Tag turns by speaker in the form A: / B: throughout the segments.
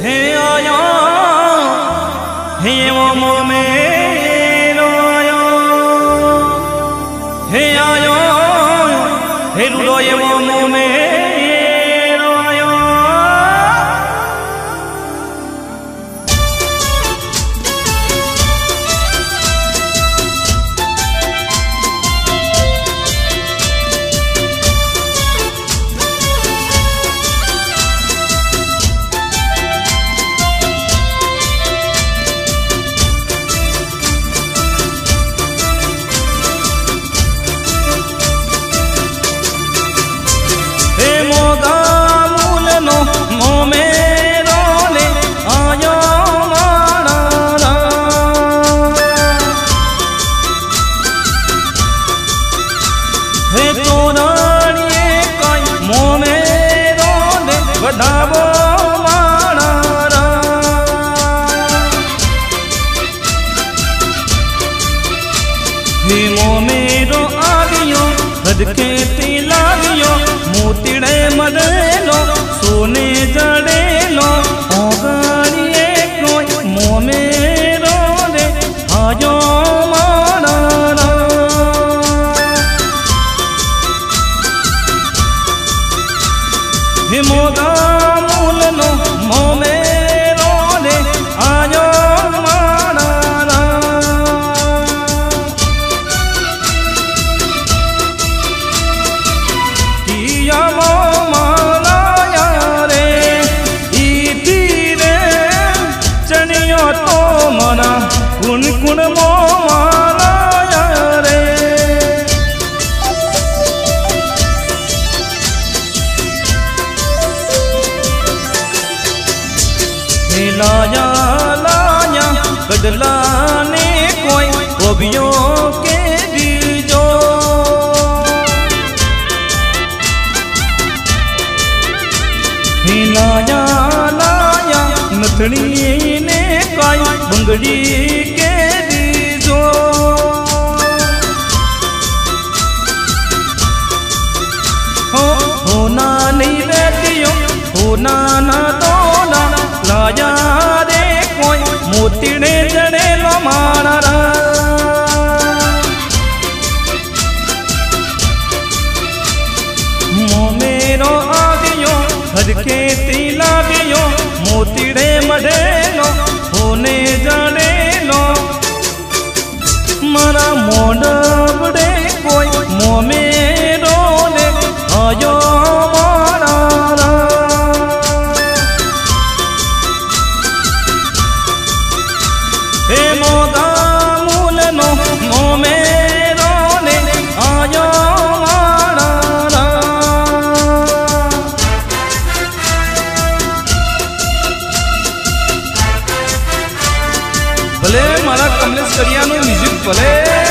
A: हे आया हे वो मेरो आया हे आया हे रुलो ये वो मेरो आया। बढ़ावो माणारा हेमो मेरो आवियो हदके तिलावियो मोतीड़े मरेलो सोने जड़ेलो ओगाड़िए कोई मो मेरो रे आयो माणारा। हेमो कुन कुन मो मालाया रे लाया लाया बदलाने कोई गोबियों के बीजो लाया लाया नथड़ी ने काई बंगड़ी के बीजो होना नहीं रहतियो होना ना दोना लाया रे कोई मोतीड़े जड़े लो माणारा। मो मेरो आवियो हर के तिलावियो मोतीड़े मढ़ेलो होने जड़े लो मारा मोड़े कोई मो मेरो ने आयो माणारा। हे मोगा मूल नो मो मेरो ने आयो माणारा। भले मारा कमलेश करिया नो म्यूजिक भले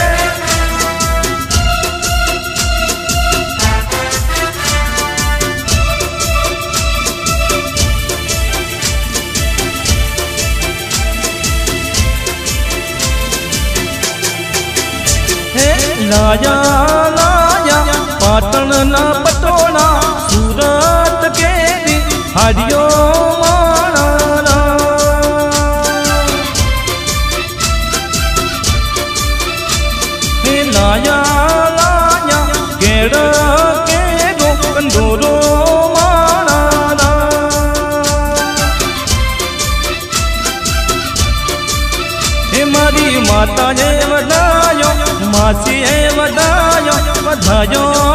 A: लाया लाया पाटण ना पटोला सूरत के भी हरियो माणारा। लाया लाया केड़ा केड़ो कंदोरो माणारा। हे मारी माता जे वडायो मासी ए वडायो बधायो